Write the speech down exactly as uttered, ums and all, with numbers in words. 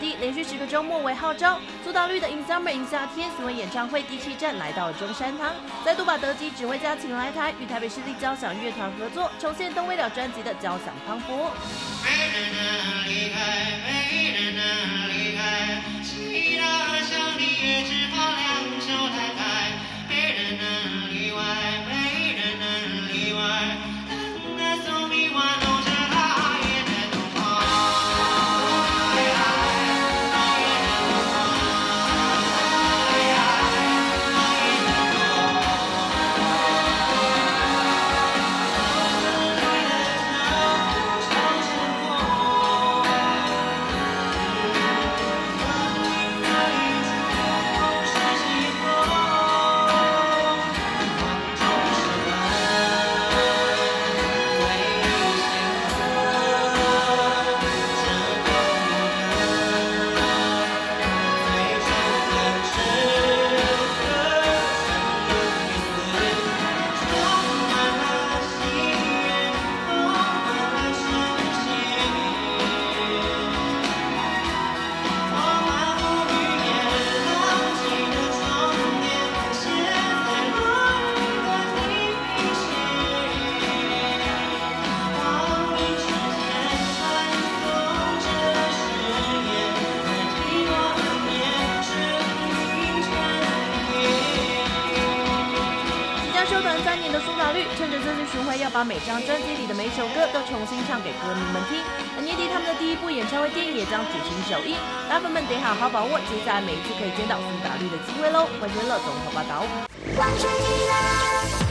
地，连续十个周末为号召，苏打绿的《In Summer in 夏天》巡回演唱会第七站来到了中山堂，再度把德籍指挥家请来台，与台北市立交响乐团合作，重现《动未了》专辑的交响磅礴。没人能离开，没人能离开，其他人想你也只怕两手摊开，没人能例外，没人能例外。休团三年的苏打绿，趁着这次巡回，要把每张专辑里的每首歌都重新唱给歌迷们听。而年底他们的第一部演唱会电影也将举行首映，大粉们得好好把握接下来每一次可以见到苏打绿的机会喽。关注乐综合报道。